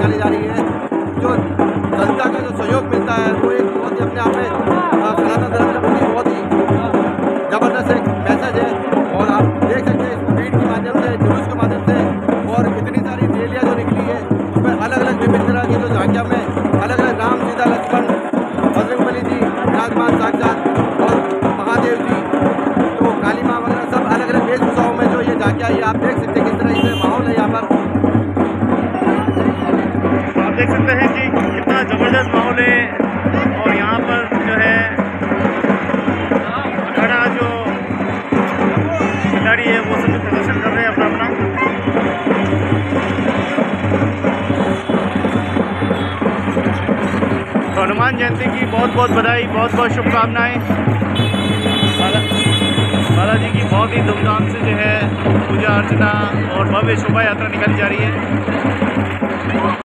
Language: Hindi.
निकाली जा रही है। जो जनता का जो सहयोग मिलता है वो एक बहुत ही अपने आप में सनातन धर्म के प्रति बहुत ही ज़बरदस्त एक मैसेज है। और आप देख सकते हैं भीड़ के माध्यम से, जुलूस के माध्यम से और इतनी सारी रैलियाँ जो निकली है उसमें अलग अलग विभिन्न तरह की जो झांकियाँ में अलग अलग राम, सीता, लक्ष्मण, बजरंगबली जी विराजमान साक्षात और महादेव जी, तो काली माँ वगैरह सब अलग अलग वेशभूषाओं में जो ये झांकियाँ ये आप देख सकते हैं किस तरह से माहौल है यहाँ पर। आप देख सकते हैं कि कितना ज़बरदस्त माहौल है और यहाँ पर जो है अखाड़ा जो खिलाड़ी है वो सब प्रदर्शन कर रहे हैं अपना अपना। तो हनुमान जयंती की बहुत बहुत बधाई, बहुत बहुत शुभकामनाएं। बालाजी की बहुत ही धूमधाम से जो है पूजा अर्चना और भव्य शोभा यात्रा निकाली जा रही है।